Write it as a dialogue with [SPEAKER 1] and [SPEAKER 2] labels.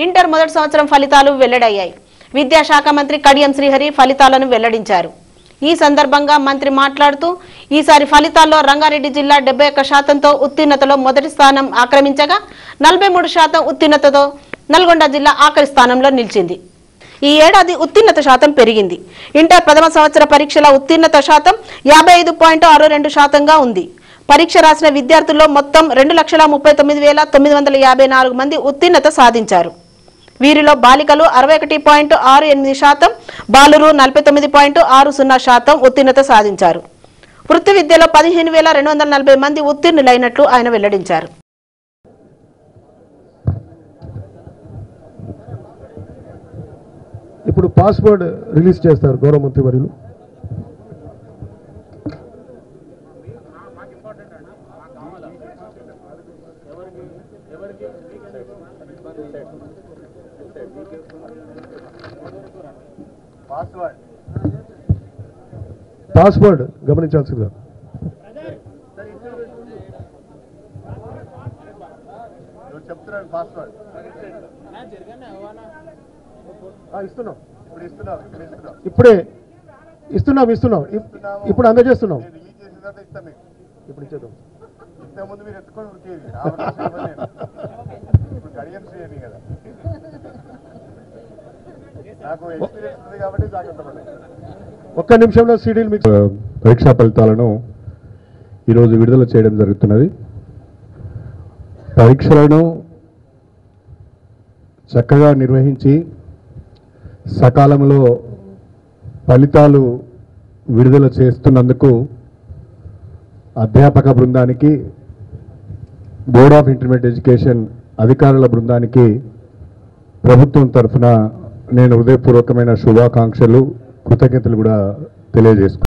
[SPEAKER 1] Inter మొదటి సంవత్సరం ఫలితాలు వెల్లడయ్యాయి. విద్యాశాఖ మంత్రి కడియం శ్రీహరి ఫలితాలను వెల్లడించారు. ఈ సందర్భంగా మంత్రి మాట్లాడుతూ ఈసారి ఫలితాల్లో రంగారెడ్డి జిల్లా 71%తో ఉత్తీర్ణతలో మొదటి స్థానం ఆక్రమించగా 43% ఉత్తీర్ణతతో నల్గొండ జిల్లా ఆఖరి స్థానంలో నిలిచింది. ఈ ఏడాది ఉత్తీర్ణత శాతం పెరిగింది. ఇంటర్ ప్రథమ సంవత్సర పరీక్షల ఉత్తీర్ణత శాతం 55.62%గా ఉంది. పరీక్ష రాసిన విద్యార్థుల్లో మొత్తం 2,39,954 మంది ఉత్తీర్ణత సాధించారు. వీరిలో బాలికలు 61.68%, బాలురు 49.60% ఉత్తీర్ణత సాధించారు. వృత్తి విద్యలో 15,240 మంది ఉత్తీర్ణులైనట్లు ఆయన వెల్లడించారు.
[SPEAKER 2] ఇప్పుడు పాస్వర్డ్ రిలీజ్ చేస్తారు గౌరవ మంత్రి వర్యులు. పాస్వర్డ్ గమనించాల్సిందిగా. ఇప్పుడే ఇస్తున్నాం ఇప్పుడు అందజేస్తున్నాం. ఇప్పుడు ఇచ్చేద్దాం. ఒక్క నిమిషంలో సీడీలు మీకు
[SPEAKER 3] పరీక్షా ఫలితాలను ఈరోజు విడుదల చేయడం జరుగుతున్నది. పరీక్షలను చక్కగా నిర్వహించి సకాలంలో ఫలితాలు విడుదల చేస్తున్నందుకు అధ్యాపక బృందానికి, బోర్డ్ ఆఫ్ ఇంటర్మీడియట్ ఎడ్యుకేషన్ అధికారుల బృందానికి ప్రభుత్వం తరఫున నేను హృదయపూర్వకమైన శుభాకాంక్షలు, కృతజ్ఞతలు కూడా తెలియజేసుకుంటున్నాను.